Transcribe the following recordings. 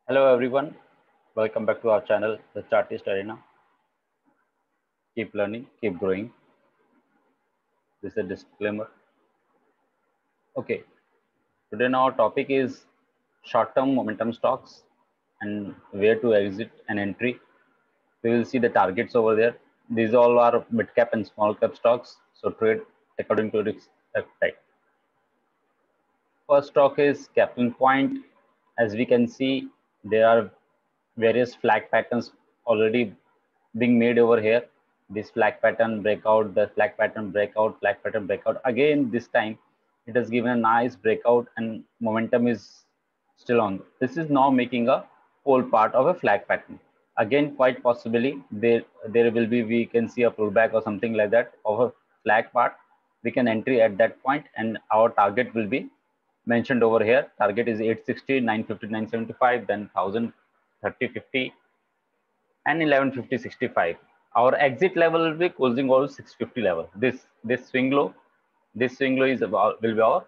Hello everyone, welcome back to our channel, The Chartist Arena. Keep learning, keep growing. This is a disclaimer. Okay, today our topic is short-term momentum stocks and where to exit and entry. We will see the targets over there. These all are mid-cap and small-cap stocks, so trade according to risk appetite. First stock is Kaplan Point. As we can see, there are various flag patterns already being made over here. This flag pattern breakout, the flag pattern breakout, flag pattern breakout. Again, this time it has given a nice breakout and momentum is still on. This is now making a whole part of a flag pattern. Again, quite possibly there will be, we can see a pullback or something like that of a flag part. We can entry at that point and our target will be mentioned over here. Target is 860, 950, 975, then 1000, 30, 50, and 1150, 65. Our exit level will be closing over 650 level. This swing low is about will be our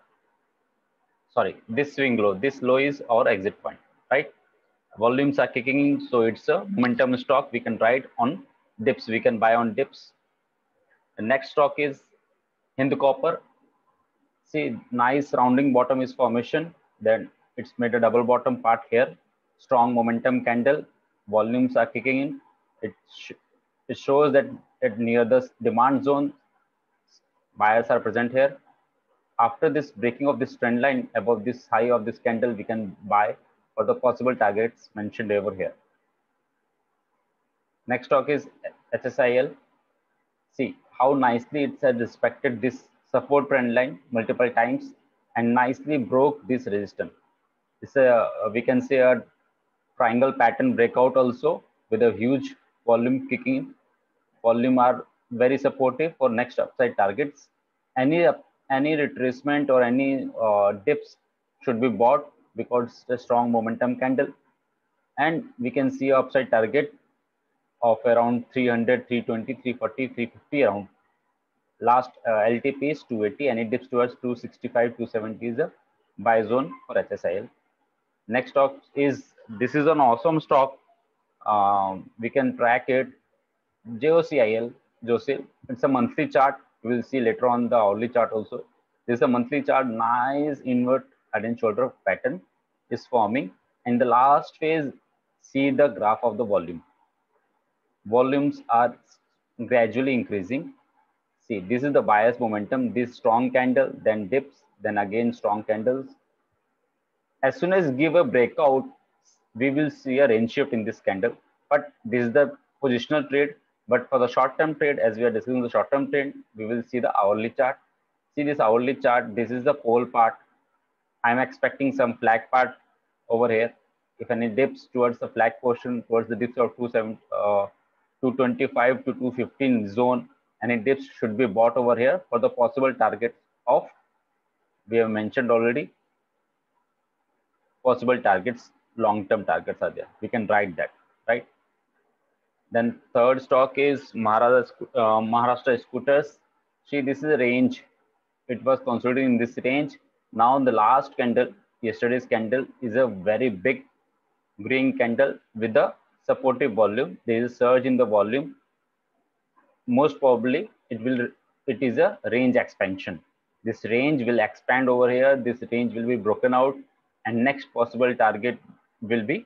this low is our exit point, right? Volumes are kicking in, so it's a momentum stock. We can ride on dips. We can buy on dips. The next stock is Hind Copper. See, nice rounding bottom is formation. Then it's made a double bottom part here. Strong momentum candle. Volumes are kicking in. It shows that at near the demand zone, buyers are present here. After this breaking of this trend line above this high of this candle, we can buy for the possible targets mentioned over here. Next stock is HSIL. See how nicely it has respected this support trend line multiple times and nicely broke this resistance. It's we can say a triangle pattern breakout also with a huge volume kicking in. Volume are very supportive for next upside targets. Any retracement or any dips should be bought because it's a strong momentum candle, and we can see upside target of around 300, 320, 340, 350 around. Last LTP is 280 and it dips towards 265, 270 is a buy zone for HSIL. Next stock is, this is an awesome stock. We can track it. JOCIL, it's a monthly chart. We will see later on the hourly chart also. This is a monthly chart. Nice invert head and shoulder pattern is forming. In the last phase, see the graph of the volume. Volumes are gradually increasing. See, this is the bias momentum. This strong candle, then dips, then again strong candles. As soon as give a breakout, we will see a range shift in this candle. But this is the positional trade. But for the short-term trade, as we are discussing the short-term trade, we will see the hourly chart. See this hourly chart. This is the pole part. I'm expecting some flag part over here. If any dips towards the flag portion, towards the dips of 225 to 215 zone, any dips should be bought over here for the possible target of, we have mentioned already, possible targets, long-term targets are there. We can write that, right? Then third stock is Maharashtra Scooters. See, this is a range. It was consolidating in this range. Now the last candle, yesterday's candle, is a very big green candle with a supportive volume. There is a surge in the volume. Most probably it is a range expansion. This range will expand over here. This range will be broken out, and next possible target will be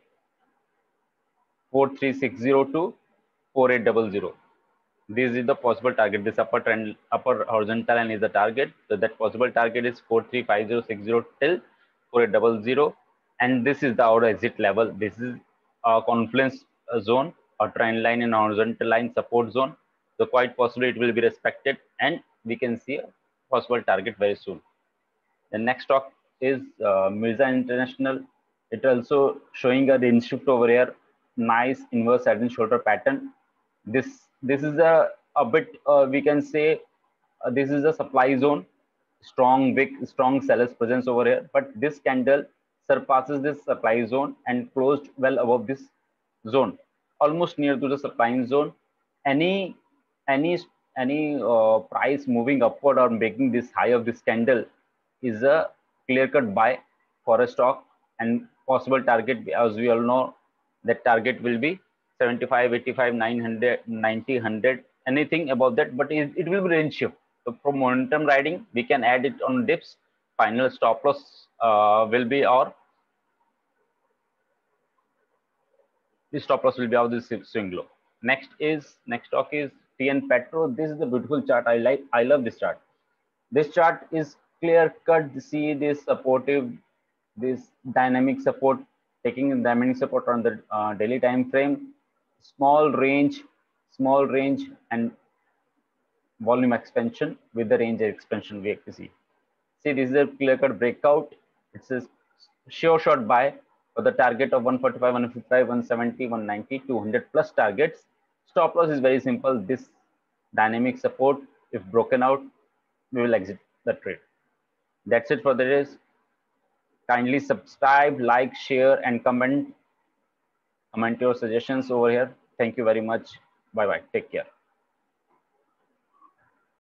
4360 to 4800. This is the possible target. This upper horizontal line is the target. So that possible target is 435060 till 4800, and this is the our exit level. This is a confluence zone, a trend line and horizontal line support zone. So quite possibly it will be respected, and we can see a possible target very soon. The next stock is Mirza International. It also showing a range shift over here. Nice inverse head and shoulder pattern. This is a bit we can say this is a supply zone. Strong sellers presence over here. But this candle surpasses this supply zone and closed well above this zone, almost near to the supply zone. Any price moving upward or making this high of this candle is a clear-cut buy for a stock, and possible target, as we all know, that target will be 75, 85, 900, 90, 100, anything above that, but it will be range shift. So for momentum riding, we can add it on dips. Final stop loss will be, or the stop loss will be of this swing low. Next stock is TN Petro. This is the beautiful chart. I love this chart. This chart is clear cut. See this supportive, this dynamic support, taking dynamic support on the daily time frame, small range, and volume expansion with the range expansion we have to see. See, this is a clear cut breakout. It's a sure shot buy for the target of 145, 155, 170, 190, 200 plus targets. Stop loss is very simple. This dynamic support, if broken out, we will exit the trade. That's it for the day. Kindly subscribe, like, share, and comment your suggestions over here. Thank you very much. Bye bye. Take care.